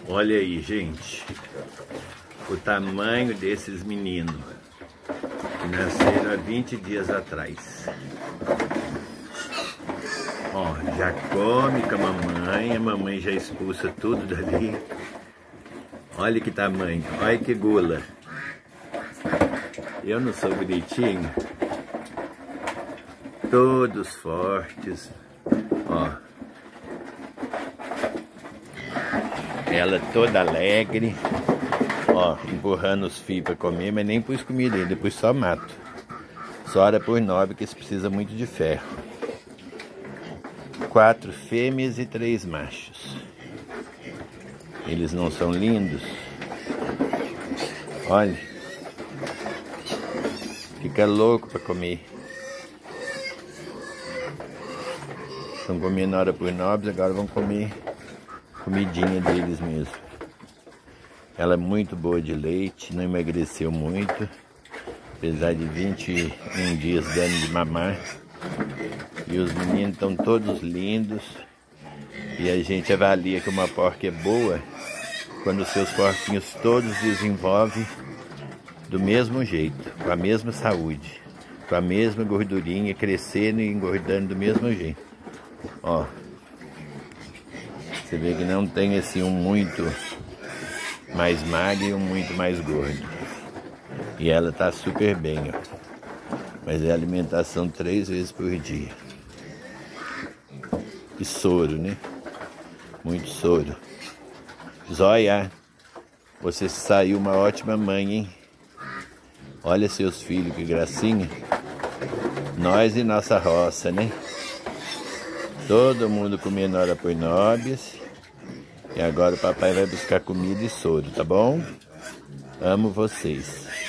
Olha aí, gente, o tamanho desses meninos que nasceram há 20 dias atrás. Ó, já come com a mamãe já expulsa tudo dali. Olha que tamanho, olha que gula. Eu não sou bonitinho? Todos fortes, ó. Ela toda alegre, ó, empurrando os fios para comer, mas nem pus comida ainda, depois só mato. Só hora por 9, que isso precisa muito de ferro. 4 fêmeas e 3 machos. Eles não são lindos? Olha. Fica louco para comer. Estão comendo hora por 9, agora vão comer comidinha deles mesmo. Ela é muito boa de leite, não emagreceu muito, apesar de 21 dias dando de mamar. E os meninos estão todos lindos. E a gente avalia que uma porca é boa quando os seus porquinhos todos desenvolvem do mesmo jeito, com a mesma saúde, com a mesma gordurinha, crescendo e engordando do mesmo jeito. Ó, você vê que não tem assim um muito mais magro e um muito mais gordo. E ela tá super bem, ó. Mas é alimentação 3 vezes por dia. E soro, né? Muito soro. Zóia, você saiu uma ótima mãe, hein? Olha seus filhos, que gracinha. Nós e nossa roça, né? Todo mundo comendo hora por 9. E agora o papai vai buscar comida e soro, tá bom? Amo vocês.